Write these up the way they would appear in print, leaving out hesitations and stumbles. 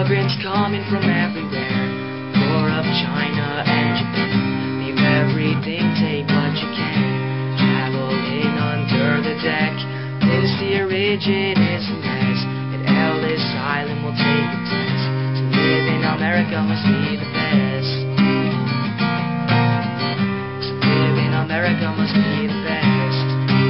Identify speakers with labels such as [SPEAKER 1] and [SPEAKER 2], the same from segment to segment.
[SPEAKER 1] Immigrants coming from everywhere, Europe, China, and Japan. Leave everything, take what you can. Travel in under the deck. This steer rigid is a mess. And Ellis Island will take a test. To live in America must be the best. To live in America must be the best.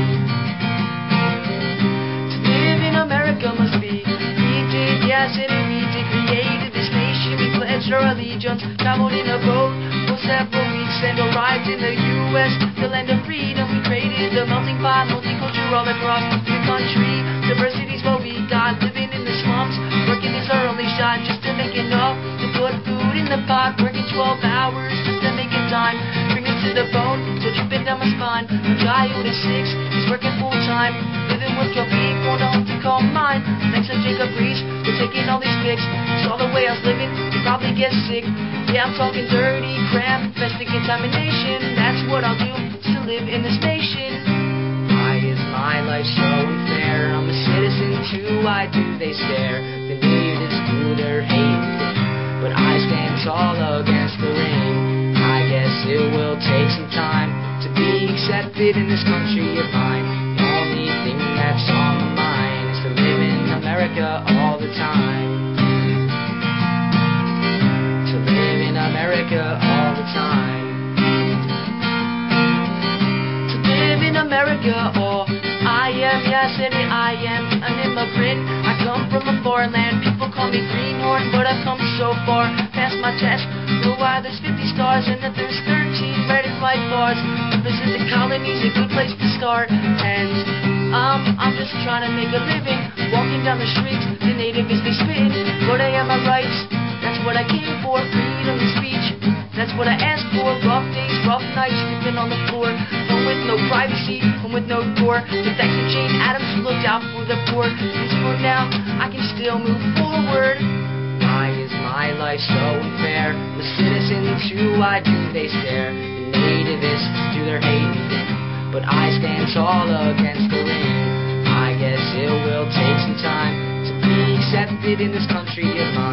[SPEAKER 1] To live in America must be. We did, yes, and we did. Created this nation, we pledged our allegiance. Traveled in a boat for several weeks and arrived in the U.S., the land of freedom. We created the melting pot, multicultural across the country. Diversity's what we got, living in the slums. Working is our only shot, just to make enough to put food in the pot. Working 12 hours just to make a dime. Bring it to the bone, so dripping down my spine. A guy who is 6 is working full time, living with your feet, going to home to call mine. Thanks to Jacob Reese for taking all these pics. Saw the way I was living, you probably get sick. Yeah, I'm talking dirty, crap, infested contamination. That's what I'll do to live in this nation. Why is my life so unfair? I'm a citizen too, why do they stare? The natives do their hating, but I stand tall against the rain. I guess it will take some time to be accepted in this country of mine. The only thing that's on my mind is to live in America all the time. To live in America all the time. To live in America, oh, I am, yes, and I am an immigrant. I come from a foreign land. People call me greenhorn, but I've come so far past my test. Know why there's 50 stars and that there's 13 red and white bars. To visit the colonies, a good place to start. And I'm just trying to make a living. Walking down the streets, the native is they spin. But I have my rights, that's what I came for. Freedom of speech, that's what I asked for. Rough days, rough nights, sleeping on the floor. Home with no privacy, home with no door. But thanks to Jane Addams who looked out for the poor. And for now, I can still move forward. Why is my life so unfair? I'm a citizen too, why do they stare? The nativists do their hating, but I stand tall against the rain. I guess it will take some time to be accepted in this country of mine.